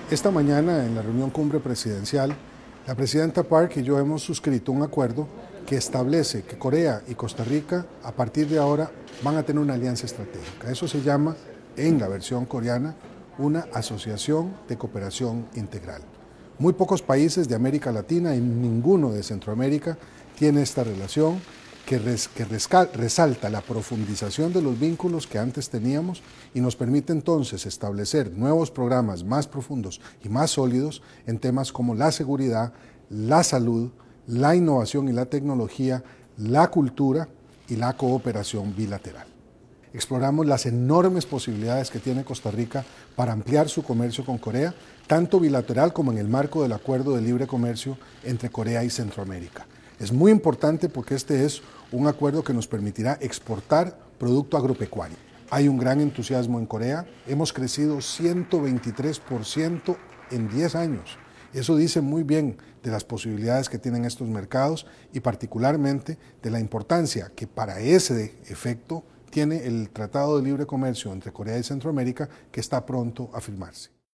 Esta mañana, en la reunión cumbre presidencial, la presidenta Park y yo hemos suscrito un acuerdo que establece que Corea y Costa Rica, a partir de ahora, van a tener una alianza estratégica. Eso se llama, en la versión coreana, una asociación de cooperación integral. Muy pocos países de América Latina y ninguno de Centroamérica tiene esta relación que resalta la profundización de los vínculos que antes teníamos y nos permite entonces establecer nuevos programas más profundos y más sólidos en temas como la seguridad, la salud, la innovación y la tecnología, la cultura y la cooperación bilateral. Exploramos las enormes posibilidades que tiene Costa Rica para ampliar su comercio con Corea, tanto bilateral como en el marco del Acuerdo de Libre Comercio entre Corea y Centroamérica. Es muy importante porque este es un acuerdo que nos permitirá exportar producto agropecuario. Hay un gran entusiasmo en Corea, hemos crecido 123% en 10 años. Eso dice muy bien de las posibilidades que tienen estos mercados y particularmente de la importancia que para ese efecto tiene el Tratado de Libre Comercio entre Corea y Centroamérica, que está pronto a firmarse.